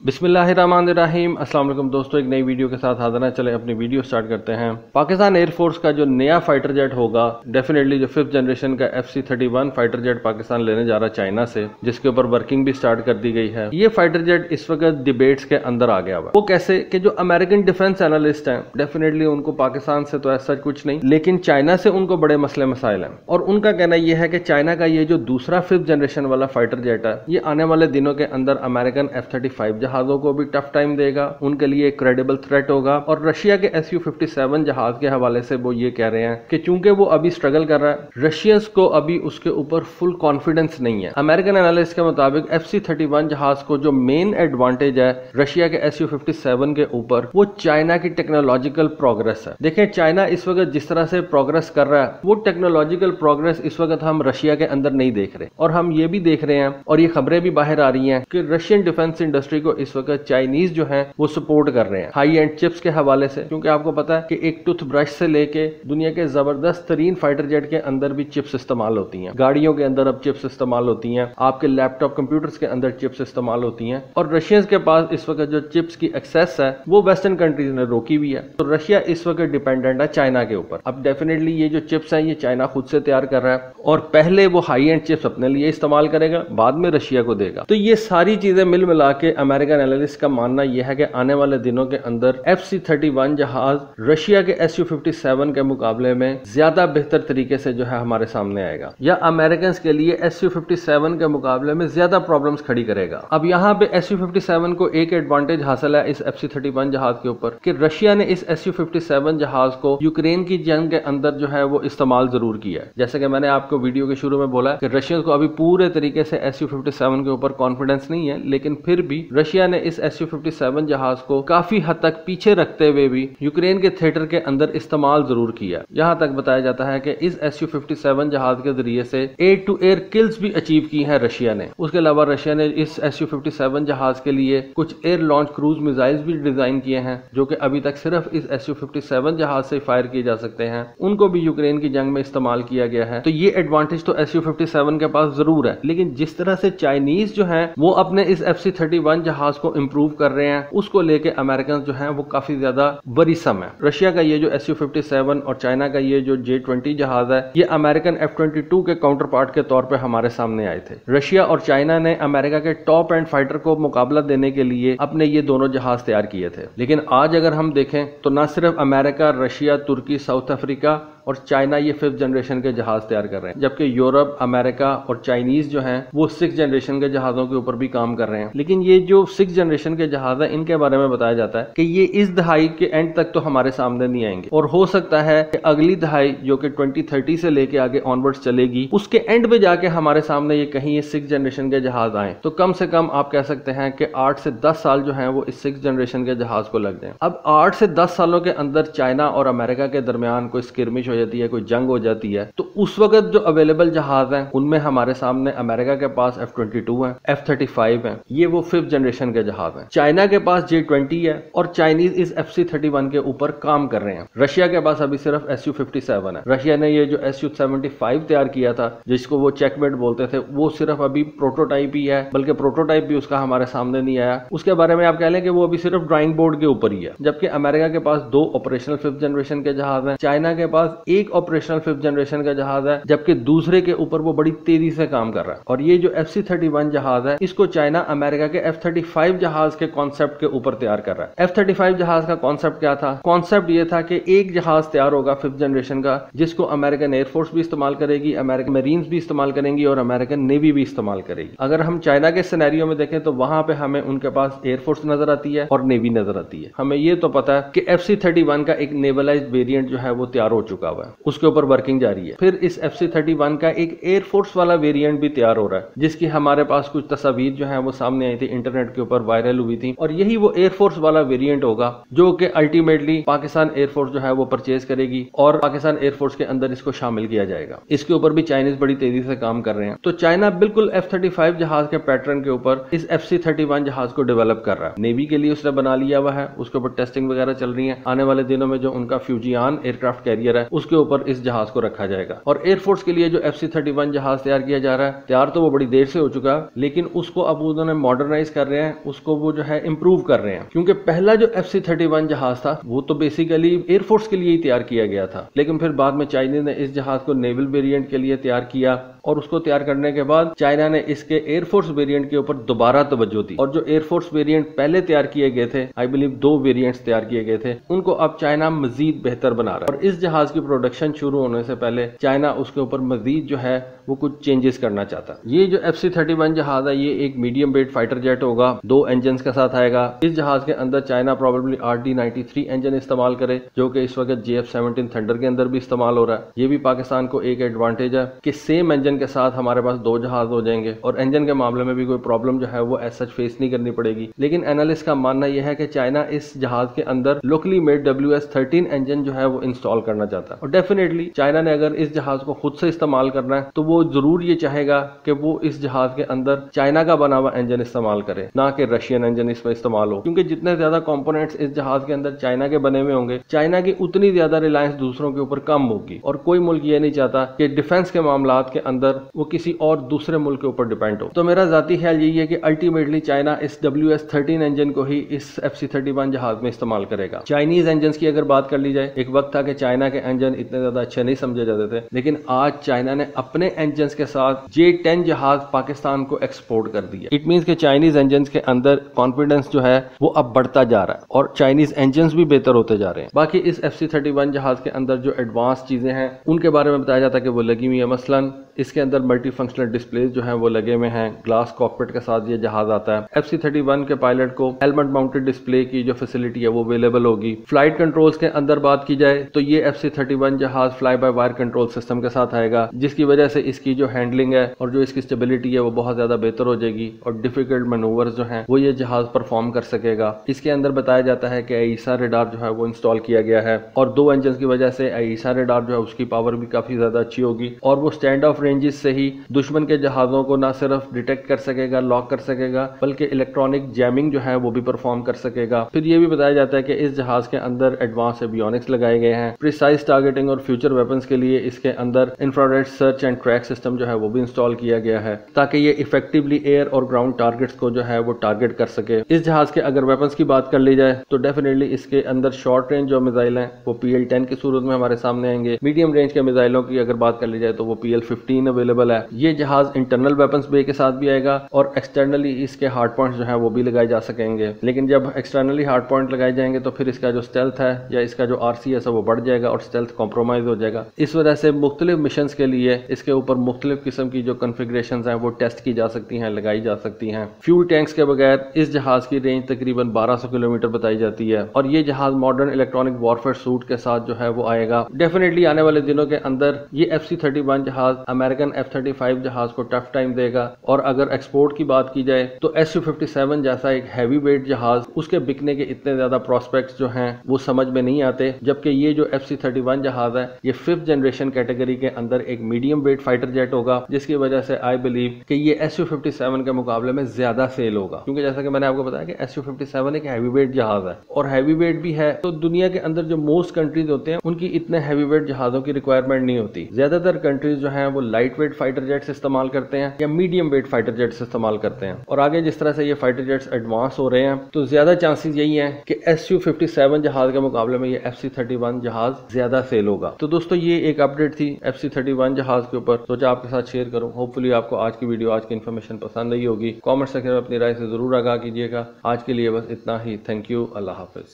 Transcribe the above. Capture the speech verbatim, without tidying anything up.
बिस्मिल्लाहिर्रहमानिर्रहीम। अस्सलाम वालेकुम दोस्तों, एक नई वीडियो के साथ हाजिर हैं। चले अपनी वीडियो स्टार्ट करते हैं। पाकिस्तान एयरफोर्स का जो नया फाइटर जेट होगा, डेफिनेटली जो फिफ्थ जनरेशन का F C thirty one fighter jet Pakistan लेने जा रहा है चाइना से, जिसके ऊपर वर्किंग भी स्टार्ट कर दी गई है। ये फाइटर जेट इस वक्त डिबेट्स के अंदर आ गया हुआ। वो कैसे कि जो अमेरिकन डिफेंस एनालिस्ट हैं, डेफिनेटली उनको पाकिस्तान से तो ऐसा कुछ नहीं, लेकिन चाइना से उनको बड़े मसले मसाइल हैं। और उनका कहना यह है कि चाइना का ये जो दूसरा फिफ्थ जनरेशन वाला फाइटर जेट है, ये आने वाले दिनों के अंदर अमेरिकन एफ थर्टी फाइव जहाजों को भी टफ टाइम देगा, उनके लिए एक क्रेडिबल थ्रेट होगा। और रशिया के एस यू फिफ्टी सेवन जहाज के हवाले से वो ये कह रहे हैं कि चूंकि वो अभी स्ट्रगल कर रहा है, रशियंस को अभी उसके ऊपर फुल कॉन्फिडेंस नहीं है। अमेरिकन एनालिस्ट के मुताबिक एफ सी थर्टी वन जहाज को जो मेन एडवांटेज है रशिया के एस यू फिफ्टी सेवन के ऊपर, वो चाइना की टेक्नोलॉजिकल प्रोग्रेस है। देखें, चाइना इस वक्त जिस तरह से प्रोग्रेस कर रहा है, वो टेक्नोलॉजिकल प्रोग्रेस इस वक्त हम रशिया के अंदर नहीं देख रहे। और हम ये भी देख रहे हैं, और ये खबरें भी बाहर आ रही हैं कि रशियन डिफेंस इंडस्ट्री को इस वक्त चाइनीज जो है वो सपोर्ट कर रहे हैं हाई एंड चिप्स के हवाले से। क्योंकि आपको पता है कि एक टूथब्रश से लेके दुनिया के जबरदस्त तरीन फाइटर जेट के अंदर भी चिप्स इस्तेमाल होती हैं, गाड़ियों के अंदर अब चिप्स इस्तेमाल होती हैं, आपके लैपटॉप कंप्यूटर्स के अंदर चिप्स इस्तेमाल होती हैं। और रशियंस के पास इस वक्त जो चिप्स की एक्सेस है वो वेस्टर्न कंट्रीज ने रोकी भी है। तो रशिया इस वक्त डिपेंडेंट है चाइना के ऊपर। अब डेफिनेटली ये जो चिप्स हैं ये चाइना खुद से तैयार कर रहा है, और पहले वो हाई एंड चिप्स अपने लिए इस्तेमाल करेगा, बाद में रशिया को देगा। तो ये सारी चीजें मिल मिला के अमेरिकन एनालिस्ट का मानना यह है कि आने वाले दिनों के अंदर एफ सी थर्टी वन जहाज रशिया के एस यू फिफ्टी सेवन के मुकाबले में ज्यादा बेहतर तरीके से जो है हमारे सामने आएगा, या अमेरिकन के लिए एस यू फिफ्टी सेवन के मुकाबले में ज्यादा प्रॉब्लम्स खड़ी करेगा। अब यहाँ पे एस यू फिफ्टी सेवन को एक एडवांटेज हासिल है इस एफ सी थर्टी वन जहाज के ऊपर कि रशिया ने इस एस यू फिफ्टी सेवन जहाज को यूक्रेन की जंग के अंदर जो है वो इस्तेमाल जरूर किया है। जैसे कि मैंने आपको वीडियो के शुरू में बोला कि रशिया को अभी पूरे तरीके से एस यू फिफ्टी सेवन के ऊपर कॉन्फिडेंस नहीं है, लेकिन फिर भी रशिया ने इस एस यू फिफ्टी सेवन जहाज को काफी हद तक पीछे रखते हुए भी यूक्रेन के थिएटर के अंदर इस्तेमाल जरूर किया। यहाँ तक बताया जाता है कि इस एस यू फिफ्टी सेवन जहाज के जरिए से एयर टू एयर किल्स भी अचीव की है रशिया ने। उसके अलावा रशिया ने इस एस यू फिफ्टी सेवन जहाज के लिए कुछ एयर लॉन्च क्रूज मिसाइल्स भी डिजाइन किए हैं, जो कि अभी तक सिर्फ इस एस यू फिफ्टी सेवन जहाज से फायर किए जा सकते हैं। उनको भी यूक्रेन की जंग में इस्तेमाल किया गया है। तो ये एडवांटेज तो एस यू फिफ्टी सेवन के पास जरूर है, लेकिन जिस तरह से चाइनीज जो है वो अपने इस एफ सी थर्टी वन जहाज को इम्प्रूव कर रहे हैं, उसको लेके अमेरिकन जो है वो काफी ज्यादा वरीसम है। रशिया का ये जो एस यू फिफ्टी सेवन और चाइना का ये जो जे ट्वेंटी जहाज है, ये अमेरिकन एफ ट्वेंटी टू के काउंटर पार्ट के तौर पे हमारे सामने आए थे। रशिया और चाइना ने अमेरिका के टॉप एंड फाइटर को मुकाबला देने के लिए अपने ये दोनों जहाज तैयार किए थे। लेकिन आज अगर हम देखें तो न सिर्फ America, Russia, Turkey, South Africa और चाइना ये फिफ्थ जनरेशन के जहाज तैयार कर रहे हैं, जबकि यूरोप, अमेरिका और चाइनीज जो हैं वो सिक्स जनरेशन के जहाजों के ऊपर भी काम कर रहे हैं। लेकिन ये जो सिक्स जनरेशन के जहाज है, इनके बारे में बताया जाता है कि ये इस दहाई के एंड तक तो हमारे सामने नहीं आएंगे, और हो सकता है कि अगली दहाई जो कि ट्वेंटी थर्टी से लेके आगे ऑनवर्ड्स चलेगी, उसके एंड पे जाके हमारे सामने ये कहीं ये सिक्स जनरेशन के जहाज आए। तो कम से कम आप कह सकते हैं कि आठ से दस साल जो है वो इस सिक्स जनरेशन के जहाज को लग जाए। अब आठ से दस सालों के अंदर चाइना और अमेरिका के दरमियान कोई स्किर्मिश हो जाती है, कोई जंग हो जाती है, तो उस वक्त जो अवेलेबल जहाज हैं उनमें हमारे सामने अमेरिका के पास एफ ट्वेंटी टू है, एफ थर्टी फाइव है, ये वो फिफ्थ जनरेशन के जहाज हैं। चाइना के पास जे ट्वेंटी है, और चाइनीज इस एफ सी थर्टी वन के ऊपर काम कर रहे हैं। रशिया के पास अभी सिर्फ एस यू फिफ्टी सेवन है। रशिया ने ये जो एस यू सेवेंटी फाइव तैयार किया था, जिसको वो चेकमेट बोलते थे, वो सिर्फ अभी प्रोटोटाइप ही है, बल्कि प्रोटोटाइप भी उसका हमारे सामने नहीं आया। उसके बारे में आप कह लें कि वो अभी सिर्फ ड्राइंग बोर्ड के ऊपर ही है। जबकि अमेरिका के पास दो ऑपरेशनल फिफ्थ जनरेशन के जहाज हैं, चाइना के पास एक ऑपरेशनल फिफ्थ जनरेशन का जहाज है, जबकि दूसरे के ऊपर वो बड़ी तेजी से काम कर रहा है। और ये जो एफ सी थर्टी वन जहाज है, इसको चाइना अमेरिका के एफ थर्टी फाइव जहाज के कॉन्सेप्ट के ऊपर तैयार कर रहा है। एफ थर्टी फाइव जहाज का कॉन्सेप्ट क्या था? कॉन्सेप्ट ये था कि एक जहाज तैयार होगा फिफ्थ जनरेशन का, जिसको अमेरिकन एयरफोर्स भी इस्तेमाल करेगी, अमेरिकन मरीन्स भी इस्तेमाल करेंगी, और अमेरिकन नेवी भी इस्तेमाल करेगी। अगर हम चाइना के सिनेरियो में देखें तो वहां पे हमें उनके पास एयरफोर्स नजर आती है और नेवी नजर आती है। हमें ये तो पता है कि एफ सी थर्टी वन का एक नेवलाइज्ड वेरिएंट जो है वो तैयार हो चुका हुआ है, उसके ऊपर वर्किंग जारी है। फिर इस एफ सी थर्टी वन का एक एयरफोर्स वाला वेरिएंट भी तैयार हो रहा है, जिसकी हमारे पास कुछ तस्वीर जो है वो सामने आई थी, इंटरनेट के ऊपर वायरल हुई थी। और यही वो एयरफोर्स वाला वेरिएंट होगा जो कि अल्टीमेटली पाकिस्तान एयरफोर्स जो है वो परचेज करेगी, और पाकिस्तान एयरफोर्स के अंदर इसको शामिल किया जाएगा। इसके ऊपर भी चाइनीज बड़ी तेजी से काम कर रहे हैं। तो चाइना बिल्कुल एफ थर्टी फाइव जहाज के पैटर्न के ऊपर इस एफ सी थर्टी वन जहाज को डेवलप कर रहा है। नेवी के लिए उसने बना लिया हुआ है, उसके ऊपर टेस्टिंग वगैरह चल रही है। आने वाले दिनों में जो उनका फ्यूजियान एयरक्राफ्ट कैरियर है उसके ऊपर इस जहाज को रखा जाएगा। और एयरफोर्स के लिए जो एफ सी थर्टी वन जहाज तैयार किया जा रहा है, तैयार तो वो बड़ी देर से हो चुका है, लेकिन उसको अब उन्होंने मॉडर्नाइज कर रहे हैं, उसको वो जो है इंप्रूव कर रहे हैं। क्योंकि पहला जो एफ सी थर्टी वन जहाज था वो तो बेसिकली एयरफोर्स के लिए ही तैयार किया गया था, लेकिन फिर बाद में चाइना ने इस जहाज को नेवल वेरिएंट के लिए तैयार किया और उसको तैयार करने के बाद चाइना ने इसके एयरफोर्स वेरिएंट के ऊपर दोबारा तवज्जो दी। और जो एयरफोर्स वेरिएंट पहले तैयार किए गए थे, आई बिलीव दो वेरिएंट्स तैयार किए गए थे, उनको अब चाइना मजीद बेहतर बना रहा है। और इस जहाज की प्रोडक्शन शुरू होने से पहले चाइना उसके ऊपर मजीद जो है वो कुछ चेंजेस करना चाहता है। ये जो एफ सी थर्टी वन जहाज है, ये एक मीडियम वेट फाइटर जेट होगा, दो इंजन के साथ आएगा। इस जहाज के अंदर China probably R D ninety three engine इस्तेमाल करे, जो कि इस वक्त जे एफ सेवनटीन थंडर के अंदर भी इस्तेमाल हो रहा है। ये भी पाकिस्तान को एक एडवांटेज है कि सेम इंजन के साथ हमारे पास दो जहाज हो जाएंगे और इंजन के मामले में भी कोई प्रॉब्लम जो है वो एज सच फेस नहीं करनी पड़ेगी। लेकिन एनालिस्ट का मानना यह है कि चाइना इस जहाज के अंदर locally made W S thirteen engine जो है वो इंस्टॉल करना चाहता है। और डेफिनेटली चाइना ने अगर इस जहाज को खुद से इस्तेमाल करना है तो वो जरूर ये चाहेगा कि वो इस जहाज के अंदर चाइना का बना हुआ इंजन इस्तेमाल करे, ना कि रशियन इंजन इसमें इस्तेमाल हो। क्योंकि जितने ज्यादा कंपोनेंट्स इस जहाज के अंदर चाइना के बने हुए होंगे, चाइना की उतनी ज्यादा रिलायंस दूसरों के ऊपर कम होगी। और कोई मुल्क ये नहीं चाहता कि डिफेंस के मामलात के अंदर वो किसी और दूसरे मुल्क के ऊपर डिपेंड हो। तो मेरा जाती ख्याल यही है कि अल्टीमेटली चाइना इस डब्ल्यू एस थर्टीन इंजन को ही इस एफ सी थर्टी वन जहाज में इस्तेमाल करेगा। चाइनीज इंजन की अगर बात कर ली जाए, एक वक्त था कि चाइना के इंजन इतने ज्यादा अच्छे नहीं समझे जाते थे, लेकिन आज चाइना ने अपने इंजन के साथ जे टेन जहाज पाकिस्तान को एक्सपोर्ट कर दिया। इट मींस कि चाइनीज इंजन के अंदर कॉन्फिडेंस जो है वो अब बढ़ता जा रहा है और चाइनीज इंजन भी बेहतर होते जा रहे हैं। बाकी इस एफ सी थर्टी वन जहाज के अंदर जो एडवांस चीजें हैं उनके बारे में बताया जाता है कि वो लगी हुई है। मसलन इसके अंदर मल्टी फंक्शनल डिस्प्लेज जो है वो लगे हुए हैं, ग्लास कॉकपिट के साथ ये जहाज आता है। एफ सी थर्टी वन के पायलट को हेलमेट माउंटेड डिस्प्ले की जो फैसिलिटी है वो अवेलेबल होगी। फ्लाइट कंट्रोल्स के अंदर बात की जाए तो ये एफ सी थर्टी वन जहाज fly by wire control system के साथ आएगा, जिसकी वजह से इसकी जो हैंडलिंग है और जो इसकी स्टेबिलिटी है वो बहुत ज्यादा बेहतर हो जाएगी और डिफिकल्ट मैनूवर्स जो हैं वो ये जहाज परफॉर्म कर सकेगा। इसके अंदर बताया जाता है कि आईसा रेडार जो है वो इंस्टॉल किया गया है और दो इंजन की वजह से आईसा रेडार जो है उसकी पावर भी काफी ज्यादा अच्छी होगी और वो स्टैंड ऑफ रेंजेस से ही दुश्मन के जहाजों को ना सिर्फ डिटेक्ट कर सकेगा, लॉक कर सकेगा, बल्कि इलेक्ट्रॉनिक जैमिंग जो है वो भी परफॉर्म कर सकेगा। फिर ये भी बताया जाता है कि इस जहाज के अंदर एडवांस एवियोनिक्स लगाए गए हैं। प्रिसाइज टारगेटिंग और फ्यूचर वेपन्स के लिए इसके अंदर infrared search and track system जो है वो भी इंस्टॉल किया गया है ताकि ये इफेक्टिवली एयर और ग्राउंड टारगेट्स को जो है वो टारगेट कर सके। इस जहाज के अगर वेपन्स की बात कर ली जाए तो डेफिनेटली इसके अंदर शॉर्ट रेंज जो मिसाइल हैं वो पी एल टेन की सूरत में हमारे सामने आएंगे। मीडियम रेंज के मिसाइलों की अगर बात कर ली जाए तो वो पी एल फिफ्टीन अवेलेबल है। ये जहाज इंटरनल वेपन्स बे के साथ भी आएगा और एक्सटर्नली इसके हार्ड पॉइंट्स जो है वो भी लगाए जा सकेंगे। लेकिन जब एक्सटर्नली हार्ड पॉइंट लगाए जाएंगे तो फिर इसका जो स्टेल्थ है या इसका जो आरसीएस है वो बढ़ जाएगा और स्टेल्थ कॉम्प्रोमाइज हो जाएगा। इस वजह से मुख्तलिफ मिशन के लिए इसके ऊपर मुख्तलिफ किस्म की जो कॉन्फ़िगरेशंस हैं वो टेस्ट की जा सकती हैं, लगाई जा सकती हैं। फ्यूल टैंक्स के बगैर इस जहाज की रेंज तकरीबन बारह सौ किलोमीटर बताई जाती है और ये जहाज मॉडर्न इलेक्ट्रॉनिक वॉरफेयर सूट के साथ जो है वो आएगा। डेफिनेटली आने वाले दिनों के अंदर ये एफ सी थर्टी वन जहाज अमेरिकन एफ थर्टी फाइव जहाज को टफ टाइम देगा। और अगर एक्सपोर्ट की बात की जाए तो एस यू फिफ्टी सेवन जैसा एक हैवी वेट जहाज, उसके बिकने के इतने ज्यादा प्रोस्पेक्ट्स जो हैं वो समझ में नहीं आते, जबकि ये जो एफ सी थर्टी वन जहाज है ये फिफ्थ जनरेशन कैटेगरी के अंदर एक मीडियम वेट फाइटर जेट होगा, जिसकी वजह से आई बिलीव कि ये एस यू फिफ्टी सेवन के मुकाबले में ज्यादा सेल होगा। क्योंकि जैसा कि मैंने आपको बताया कि एस यू फिफ्टी सेवन एक हैवी वेट जहाज है और हैवी वेट भी है तो दुनिया के अंदर जो मोस्ट कंट्रीज होते हैं उनकी इतने हैवी वेट जहाजों की रिक्वायरमेंट नहीं होती। ज्यादातर कंट्रीज जो है वो लाइट वेट फाइटर जेट्स इस्तेमाल करते हैं या मीडियम वेट फाइटर जेट्स इस्तेमाल करते हैं। और आगे जिस तरह से ये फाइटर जेट्स एडवांस हो रहे हैं तो ज्यादा चांसेस यही हैं कि एस यू फिफ्टी सेवन जहाज के मुकाबले में ये एफ सी थर्टी वन जहाज ज्यादा सेल होगा। तो दोस्तों ये एक अपडेट थी एफ सी थर्टी वन जहाज के ऊपर, सोचा आपके साथ शेयर करूं। होपफुली आपको आज की वीडियो, आज की इन्फॉर्मेशन पसंद आई होगी। कमेंट सेक्शन में अपनी राय से जरूर आगाह कीजिएगा। आज के लिए बस इतना ही। Thank you. Allah Hafiz.